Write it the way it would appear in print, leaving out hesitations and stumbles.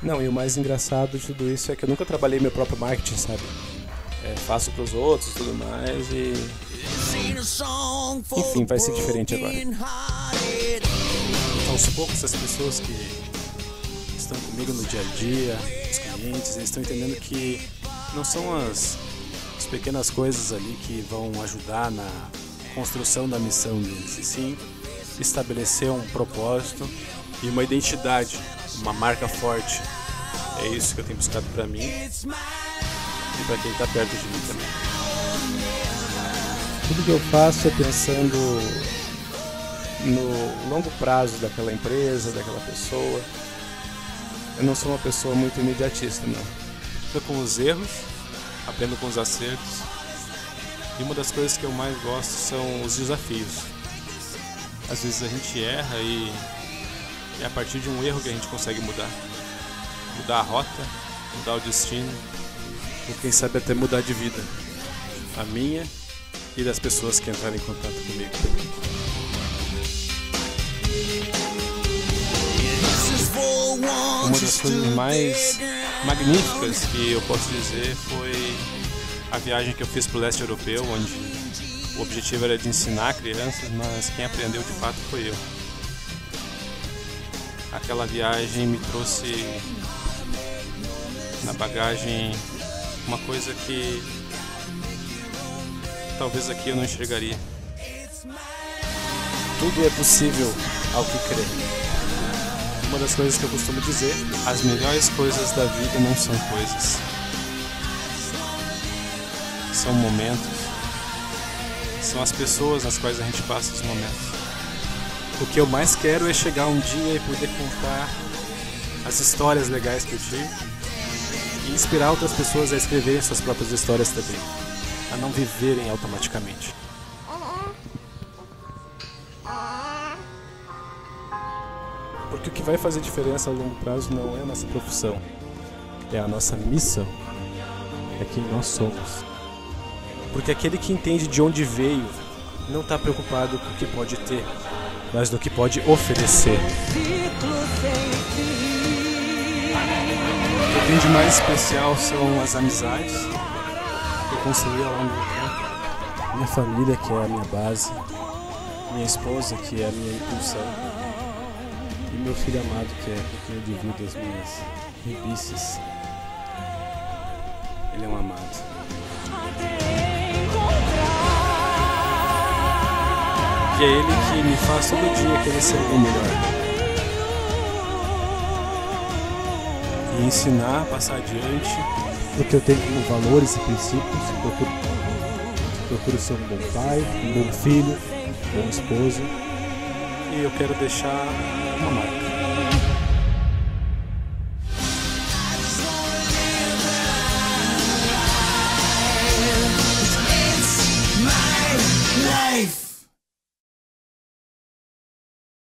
Não, e o mais engraçado de tudo isso é que eu nunca trabalhei meu próprio marketing, sabe? Faço pros outros e tudo mais e... Enfim, vai ser diferente agora. Aos poucos as pessoas que estão comigo no dia a dia, os clientes, eles estão entendendo que não são as pequenas coisas ali que vão ajudar na construção da missão deles, e sim estabelecer um propósito e uma identidade, uma marca forte. É isso que eu tenho buscado para mim e para quem está perto de mim também. Tudo que eu faço é pensando no longo prazo daquela empresa, daquela pessoa. Eu não sou uma pessoa muito imediatista, não. Estou com os erros, aprendo com os acertos, e uma das coisas que eu mais gosto são os desafios. Às vezes a gente erra e é a partir de um erro que a gente consegue mudar a rota, mudar o destino, ou quem sabe até mudar de vida, a minha e das pessoas que entrarem em contato comigo. Uma das coisas mais magníficas que eu posso dizer foi a viagem que eu fiz para o leste europeu, onde o objetivo era de ensinar crianças, mas quem aprendeu de fato foi eu. Aquela viagem me trouxe na bagagem uma coisa que talvez aqui eu não enxergaria. Tudo é possível ao que crê. Uma das coisas que eu costumo dizer, as melhores coisas da vida não são coisas. São momentos. São as pessoas nas quais a gente passa os momentos. O que eu mais quero é chegar um dia e poder contar as histórias legais que eu tive e inspirar outras pessoas a escreverem suas próprias histórias também, a não viverem automaticamente. Porque o que vai fazer diferença a longo prazo não é a nossa profissão, é a nossa missão, é quem nós somos. Porque aquele que entende de onde veio não está preocupado com o que pode ter, mas no que pode oferecer. O que tem de mais especial são as amizades que eu construí ao longo do tempo. Minha família, que é a minha base, minha esposa, que é a minha impulsão, e meu filho amado, que é quem eu divido as minhas ribices. Ele é um amado. E é ele que me faz todo dia querer ser o melhor. E ensinar, passar adiante. Porque eu tenho como valores e princípios, procuro ser um bom pai, um bom filho, um bom esposo. E eu quero deixar uma marca.